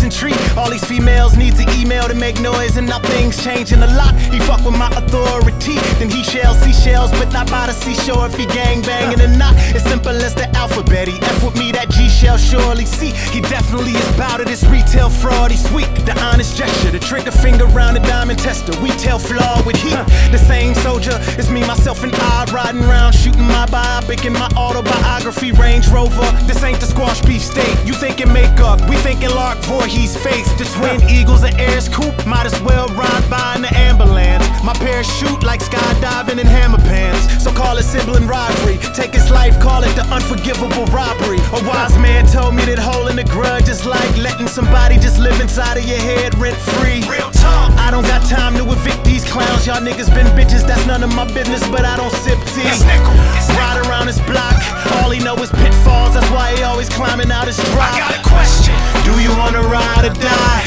and treat all these females needs an email to make noise, and now things changing a lot. He fuck with my authority, then he shall see shells, but not by the seashore if he gang banging or not. It's simple as the alphabet. He F with me, that G shall surely see. He definitely is bout of this retail fraud. He's sweet, the honest gesture, the trigger finger round the diamond tester. We tell flaw with heat. The same soldier is me, myself, and I riding around shooting my biopic in my autobiography Range Rover. This ain't the squash beef steak. You thinking makeup, we thinking Lark Voorhees face. The twin eagles and airs coupe, might as well ride by in the ambulance. My parachute like skydiving in hammer pants. So call it sibling rivalry. Take his life, call it the unforgivable robbery. A wise man told me that holding a grudge is like letting somebody just live inside of your head rent free. Real talk. I don't got time to evict these clowns. Y'all niggas been bitches, that's none of my business, but I don't sip tea. Ride around his block, all he know is pitfalls. That's why he always climbing out his drop. I got a question. Do you wanna ride or die?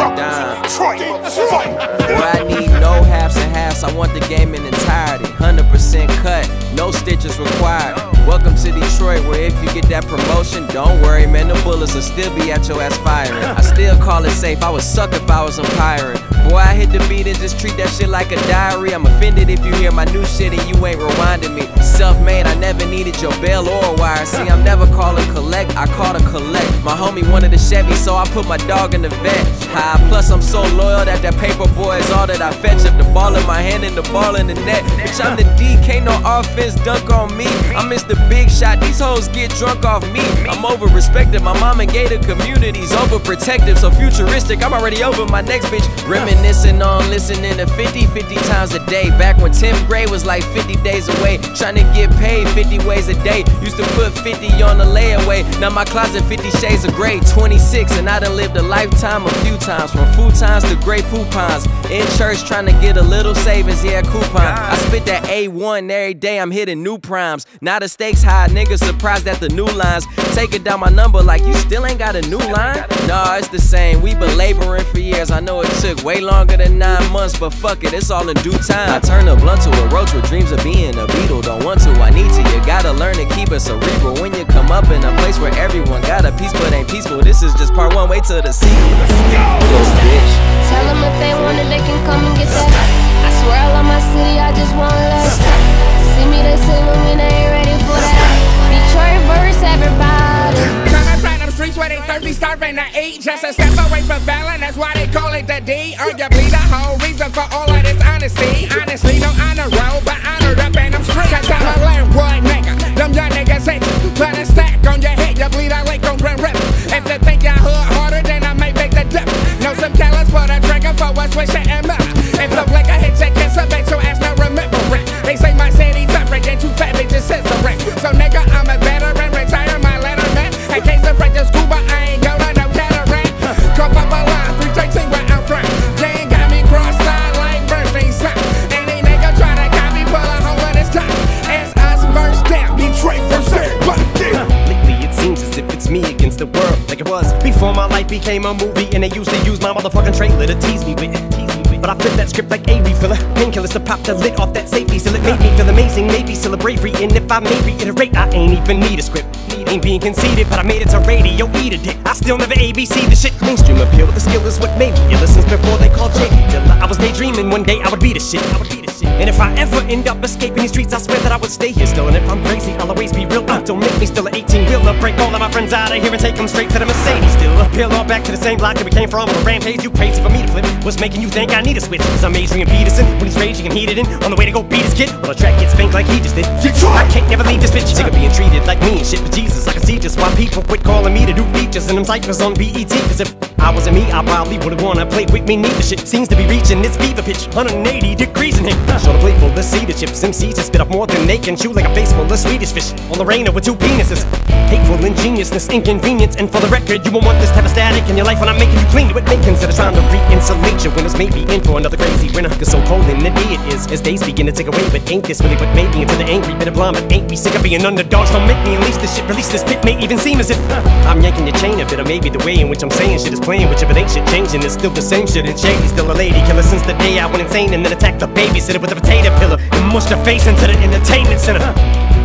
Boy, I need no halves and halves. I want the game in entirety. 100% cut, no stitches required. Welcome to Detroit, where if you get that promotion, don't worry, man, the bullets will still be at your ass firing. I still call it safe, I would suck if I was umpiring. Boy, I hit the beat and just treat that shit like a diary. I'm offended if you hear my new shit and you ain't rewinding me. Self-made, I never needed your bell or a wire. See, I'm never calling collect, I call to collect. My homie wanted a Chevy, so I put my dog in the vet. High, plus I'm so loyal that paper boy is all that I fetch. Up the ball in my hand and the ball in the net. Bitch, I'm the D, can't no offense dunk on me. I miss the big shot, these hoes get drunk off me. I'm over-respected, my mom and gated communities overprotective, so futuristic, I'm already over my next bitch. Reminiscing on listening to 50 times a day. Back when 10th grade was like 50 days away. Trying to get paid 50 ways a day. Used to put 50 on the layaway. Now my closet 50 shades of gray. 26 and I done lived a lifetime a few times. From futons to gray coupons. In church trying to get a little savings, yeah, coupon. I spit that A1 every day, I'm hitting new primes. Now the stakes high, niggas surprised at the new lines. Taking down my number like you still ain't got a new line? Nah, it's the same, we been laboring for years. I know it took way longer than 9 months, but fuck it, it's all in due time. I turn a blunt to a roach with dreams of being a beetle. Don't want to, I need to, you gotta learn to keep it cerebral. When you come up in a place where everyone got a piece but ain't peaceful, this is just part 1, wait till the sequel. Go bitch. Tell them if they want it, they can come and get that. I swear I love my city, I just want love. See me, they say when they ain't ready for that. Detroit verse, everybody. Tryna find them streets where they thirsty, starving to eat. Just a step away from Fallon, that's why they call it the D. Arguably the whole reason for all of this honesty. Honestly, no honor roll, but honored up in them streets. Cause I'm a landwood nigga, them young niggas hate you. Put a stack on your head, you bleed out like on Grand River. If you think your hood harder, then I may make the dip. Know some callous for the trigger for a switch and up. If the blinker hits your kiss, I bet your ass not remember it. They say my city's different, and too fat bitches censoring. So nigga, I'm a veteran, retire my letterman. In case the French is scuba, I ain't go to no cataract. Come up a line, 313 where I'm from. They ain't got me cross-eyed like Bernstein son. Any nigga try to copy, pull a hole in his top. It's us versus them, Detroit versus everybody. Lately it seems as if it's me against the world, like it was before my life became a movie. And they used to use my motherfucking trailer to tease me with. But I flip that script like a refiller. Painkillers to pop the lid off that safety. Still it made me feel amazing, maybe still a bravery. And if I may reiterate, I ain't even need a script. Ain't being conceited, but I made it to radio, eat a dick. I still never ABC the shit. Mainstream appeal with the skill is what made me. Ever since before they called J. Till I was daydreaming one day I would be the shit. And if I ever end up escaping these streets, I swear that I would stay here still. And if I'm crazy, I'll always be real. Don't make me still an 18-wheeler. Break all of my friends out of here and take them straight to the Mercedes. Still appeal all back to the same block that we came from on a rampage. You crazy for me to flip? What's making you think I need a switch? Cause I'm Adrian Peterson when he's raging and heated in on the way to go beat his kid. Well, the track gets spanked like he just did. I can't never leave this bitch. Sick of being treated like me and shit. But Jesus, I can see just why people quit calling me to do features and them cyphers on BET. Cause if I wasn't me, I probably would've wanna play with me. Neither shit seems to be reaching its fever pitch. 180 degrees in here. Show the playful, the cedar chips. MCs just spit up more than they can chew, like a face full of Swedish fish on the rainer with 2 penises. Hateful ingeniousness, inconvenience. And for the record, you won't want this type of static in your life when I'm making you clean to it. May consider trying to re-insulate your winners, maybe in for another crazy winter. Cause so cold in the day it is, as days begin to take away. But ain't this really what made me into the angry bit of blonde? But ain't we sick of being underdogs? Don't make me unleash this shit, release this pit. May even seem as if I'm yanking your chain a bit, or maybe the way in which I'm saying shit is playing with you. But ain't shit changing, it's still the same shit. And Shady's still a lady killer since the day I went insane and then attacked the babysitter with a potato pillar and mushed her face into the entertainment center.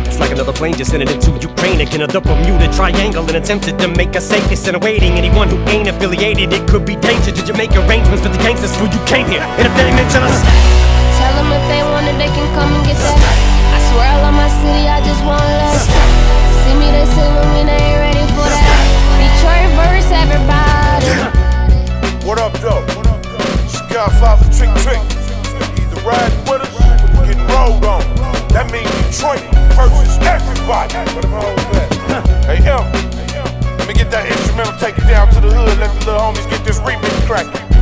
It's like another plane just sending into Ukraine again, the Bermuda Triangle, and attempted to make us safe. It's in awaiting anyone who ain't affiliated. It could be danger. Did you make arrangements with the gangsters before you came here? And if they mention us, Tell them if they want it, they can come and get that. I swear I love my city, I just want less. See me, they silver, they ain't ready for that. Detroit verse, everybody. What up, though? Godfather Trick Trick. Either riding with us or getting rolled on. That means Detroit versus everybody. Hey, M, let me get that instrumental, take it down to the hood, let the little homies get this remix cracking.